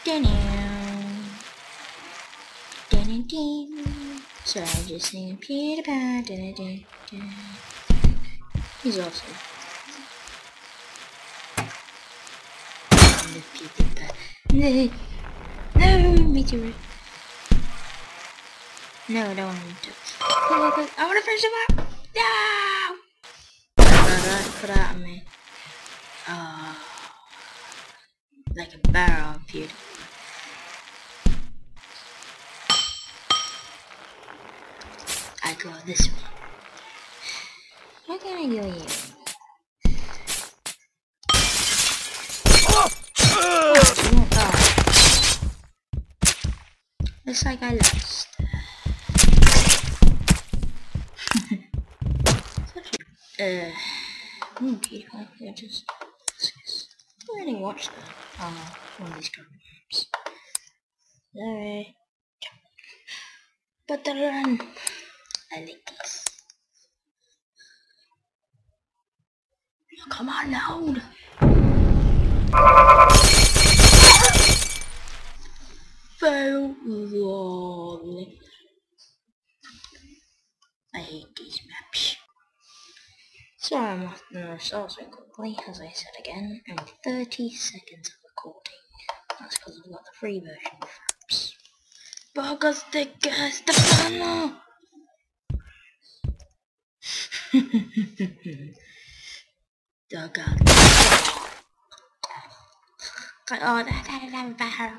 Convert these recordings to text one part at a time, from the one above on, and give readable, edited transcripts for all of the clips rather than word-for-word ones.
So I just sing Peter Pan. He's awesome. Peter Pan. No, meteorite. No, I don't want to. I want to finish him up. No! Put out of me. Like a barrel appeared. I go this way. How can I go here? Oh god. Looks like I lost. Beautiful. Yeah, just I already watched that. One of these games. Sorry. But the run. I like this. Oh, come on, loud. Fail. I hate these maps. So I'm off the results very quickly, as I said again, and 30 seconds of recording. That's because I've got the free version of apps. Because the gas the banner! Oh god. Oh, that barrel.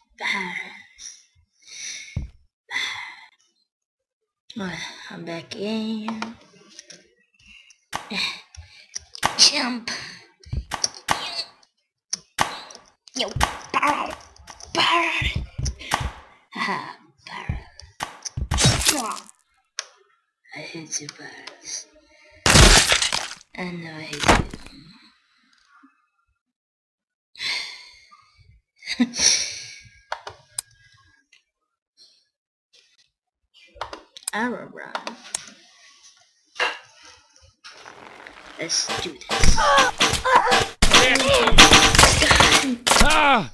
I'm back in. Jump. Yo, barrel. Haha, barrel. I hate you, barrels. And now I hate you. Arrow run. Let's do this. Ah!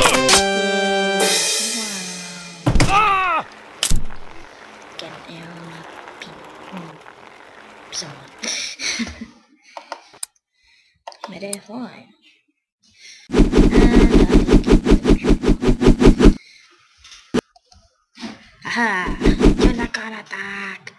Wow. Get down, someone. My day fine. Aha! You're not gonna attack.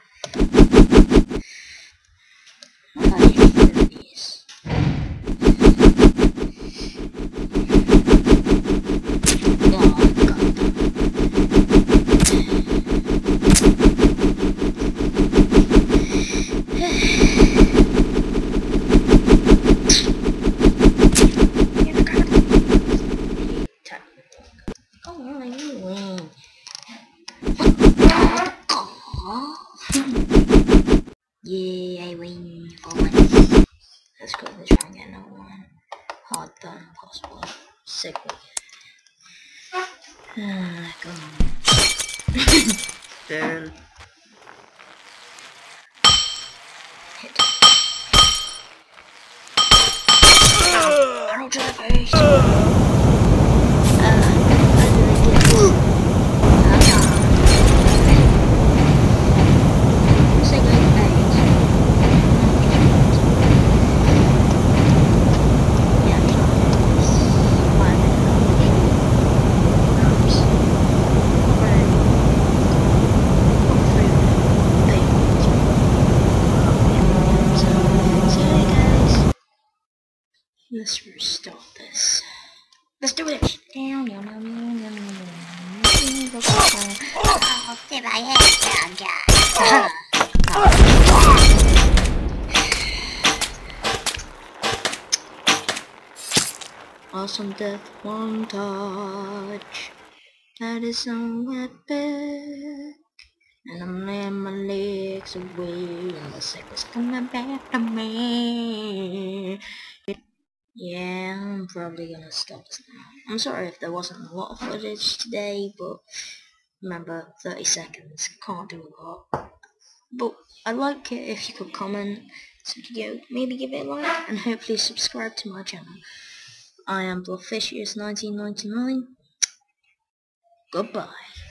Yeah, I win for once. Let's quickly try and get another one. Hard but impossible. Sickly. Go on. Barrel. Hit. Arrow to the face. Let's restart this. Let's do it! Oh, get my head down, guys. Awesome death montage. That is so epic. And I'm laying my legs away, and the sickness coming back to me. Yeah, I'm probably gonna stop this now. I'm sorry if there wasn't a lot of footage today, but remember, 30 seconds, can't do a lot. But I'd like it if you could comment this video, maybe give it a like, and hopefully subscribe to my channel. I am Bloodfishius1999. Goodbye.